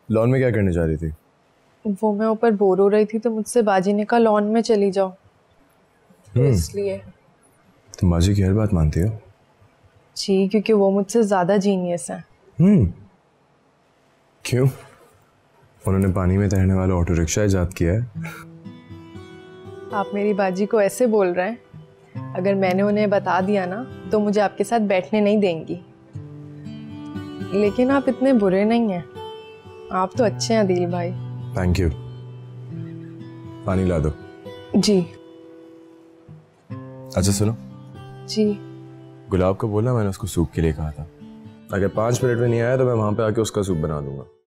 Lawn में क्या करने जा रही थी? वो मैं ऊपर बोर हो रही थी तो मुझसे बाजी ने कहा लॉन में चली जाओ, तो इसलिए। तुम बाजी की हर बात मानती हो? जी, क्योंकि वो मुझसे ज्यादा जीनियस है। क्यों? उन्होंने पानी में तैरने वाला ऑटो रिक्शा इजाद किया है। आप मेरी बाजी को ऐसे बोल रहे हैं, अगर मैंने उन्हें बता दिया ना तो मुझे आपके साथ बैठने नहीं देंगी। लेकिन आप इतने बुरे नहीं हैं, आप तो अच्छे हैं अदील भाई। Thank you. पानी ला दो। जी। अच्छा सुनो, जी। गुलाब को बोला मैंने उसको सूप के लिए कहा था। अगर 5 मिनट में नहीं आया तो मैं वहां पे आके उसका सूप बना दूंगा।